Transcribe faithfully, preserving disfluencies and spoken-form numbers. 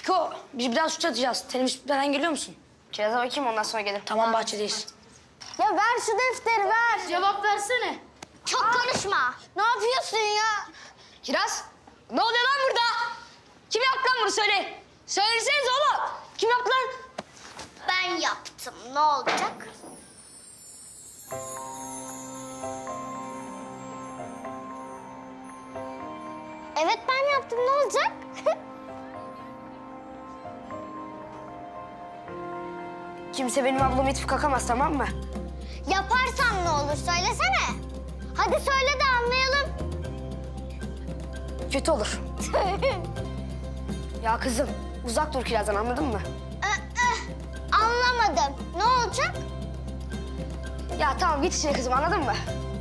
Fiko, biz biraz şut atacağız. Tenis bitmeden geliyor musun? Kiraz'a bakayım ondan sonra gelir. Tamam, bahçedeyiz. Ya ver şu defteri ver. Cevap versene. Çok konuşma. Ne yapıyorsun ya? Kiraz, ne oluyor lan burada? Kim yaptı lan bunu söyle. Söyleseniz oğlum. Kim yaptı lan? Ben yaptım. Ne olacak? Evet ben yaptım. Ne olacak? Kimse benim ablamı itip kakamaz, tamam mı? Yaparsan ne olur söylesene. Hadi söyle de anlayalım. Kötü olur. Ya kızım, uzak dur Kiraz'dan, anladın mı? Anlamadım. Ne olacak? Ya tamam, git işine kızım, anladın mı?